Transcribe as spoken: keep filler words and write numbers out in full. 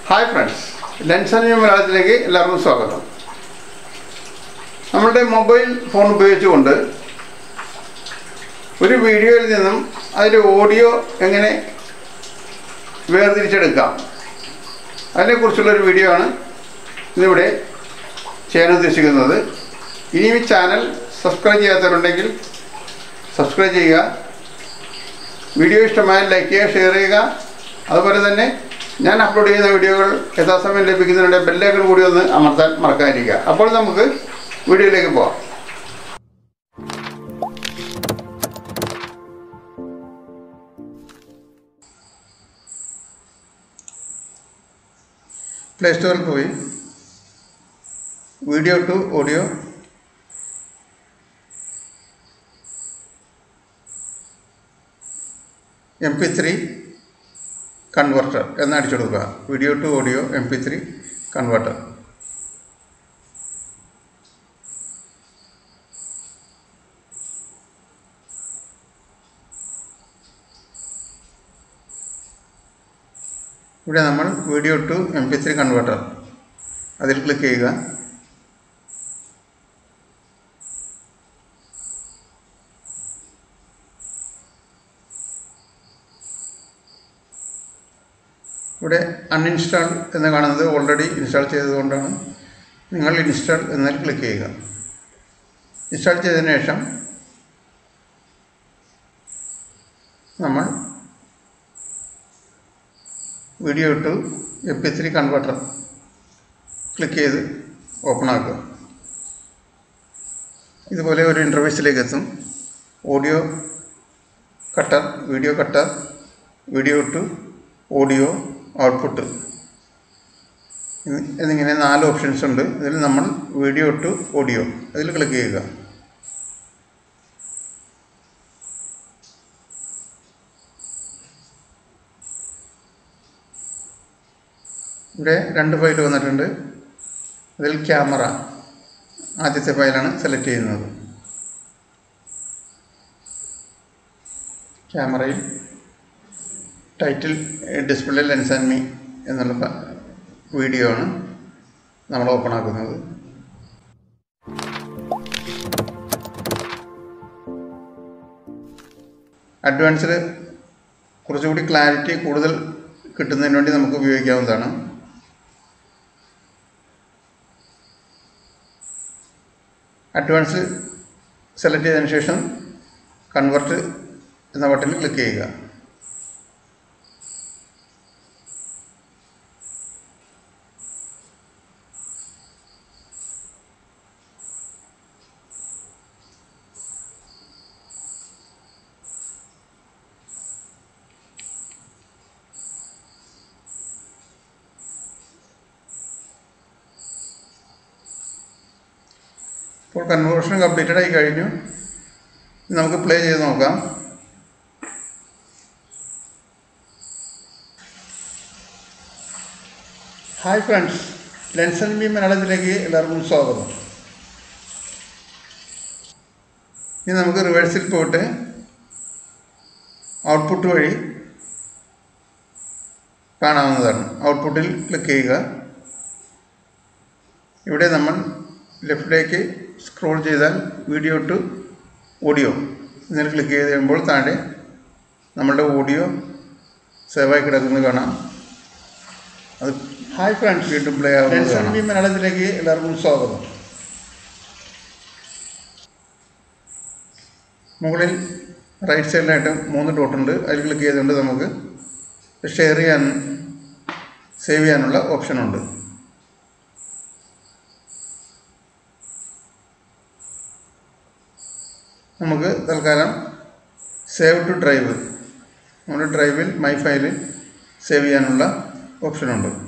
Hi friends, lens and view മലയാളത്തിലേക്ക് എല്ലാവർക്കും സ്വാഗതം. നമ്മളുടെ മൊബൈൽ ഫോൺ ഉപയോഗിച്ചുകൊണ്ട് ഒരു വീഡിയോയിൽ നിന്നും അതിൻ്റെ ഓഡിയോ എങ്ങനെ വേർതിരിച്ചെടുക്കാം അതിനെക്കുറിച്ചുള്ളൊരു വീഡിയോ ആണ് ഇന്നിവിടെ ചെയ്യാൻ ഉദ്ദേശിക്കുന്നത്. ഇനിയും ഈ ചാനൽ സബ്സ്ക്രൈബ് ചെയ്യാത്തവരുണ്ടെങ്കിൽ സബ്സ്ക്രൈബ് ചെയ്യുക, വീഡിയോ ഇഷ്ടമായ ലൈക്ക് ചെയ്യുക, ഷെയർ ചെയ്യുക. അതുപോലെ തന്നെ ഞാൻ അപ്ലോഡ് ചെയ്യുന്ന വീഡിയോകൾ യഥാസമയം ലഭിക്കുന്നതിനുള്ള ബെല്ലൈക്കൺ കൂടി ഒന്ന് അമർത്താൻ മറക്കാതിരിക്കുക. അപ്പോൾ നമുക്ക് വീഡിയോയിലേക്ക് പോകാം. പ്ലേ സ്റ്റോറിൽ പോയി video to audio M P three converter എന്ന് അടിച്ചു കൊടുക്കുക. Video to audio M P three converter. ഇവിടെ നമ്മൾ video to M P three converter അതിൽ ക്ലിക്ക് ചെയ്യുക. ഇവിടെ അൺഇൻസ്റ്റാൾ എന്ന് കാണുന്നത് ഓൾറെഡി ഇൻസ്റ്റാൾ ചെയ്തതുകൊണ്ടാണ്. നിങ്ങൾ ഇൻസ്റ്റാൾ എന്നതിൽ ക്ലിക്ക് ചെയ്യുക. ഇൻസ്റ്റാൾ ചെയ്തതിന് ശേഷം നമ്മൾ video to M P three converter click ചെയ്ത് ഓപ്പൺ ആക്കുക. ഇതുപോലെ ഒരു ഇൻ്റർഫേസിലേക്ക് എത്തും. Audio cutter, video cutter, video to audio output എന്നിങ്ങനെ നാല് ഓപ്ഷൻസ് ഉണ്ട്. ഇതിൽ നമ്മൾ വീഡിയോ ടു ഓഡിയോ അതിൽ ക്ലിക്ക് ചെയ്യുക. ഇവിടെ രണ്ട് ഫയൽ വന്നിട്ടുണ്ട്. അതിൽ ക്യാമറ ആദ്യത്തെ ഫയലാണ് സെലക്ട് ചെയ്യുന്നത്. ക്യാമറയിൽ title display lens and me എന്നുള്ള വീഡിയോ ആണ് നമ്മൾ ഓപ്പൺ ആക്കുന്നത്. അഡ്വാൻസ്ഡ് കുറച്ചുകൂടി ക്ലാരിറ്റി കൂടുതൽ കിട്ടുന്നതിന് വേണ്ടി നമുക്ക് ഉപയോഗിക്കാവുന്നതാണ്. അഡ്വാൻസ് സെലക്ട് ചെയ്തതിന് ശേഷം കൺവെർട്ട് എന്ന ബട്ടണിൽ ക്ലിക്ക് ചെയ്യുക. ഇപ്പോൾ കൺവേർഷൻ കംപ്ലീറ്റഡ് ആയി കഴിഞ്ഞു. നമുക്ക് പ്ലേ ചെയ്ത് നോക്കാം. Hi friends, lens and view മലയാളത്തിലേക്ക് എല്ലാവർക്കും സ്വാഗതം. ഇനി നമുക്ക് റിവേഴ്സിൽ പോയിട്ട് ഔട്ട്പുട്ട് വഴി കാണാവുന്നതാണ്. ഔട്ട്പുട്ടിൽ ക്ലിക്ക് ചെയ്യുക. ഇവിടെ നമ്മൾ ലെഫ്റ്റിലേക്ക് സ്ക്രോൾ ചെയ്താൽ വീഡിയോ ടു ഓഡിയോ ഇതിൽ ക്ലിക്ക് ചെയ്ത് കഴിയുമ്പോൾ താഴെ നമ്മളുടെ ഓഡിയോ സേവായി കിടക്കുന്നത് കാണാം. അത് ഹായ് ഫ്രണ്ട്സ് വീണ്ടും പ്ലേ ആവുന്നത്. മലയാളത്തിലേക്ക് എല്ലാവർക്കും സ്വാഗതം. മുകളിൽ റൈറ്റ് സൈഡിലായിട്ട് മൂന്ന് ഡോട്ടുണ്ട്. അതിൽ ക്ലിക്ക് ചെയ്തുകൊണ്ട് നമുക്ക് ഷെയർ ചെയ്യാൻ സേവ് ചെയ്യാനുള്ള ഓപ്ഷനുണ്ട്. നമുക്ക് തൽക്കാലം സേവ് ടു ഡ്രൈവ്, നമ്മുടെ ഡ്രൈവിൽ മൈ ഫയലിൽ സേവ് ചെയ്യാനുള്ള ഓപ്ഷനുണ്ട്.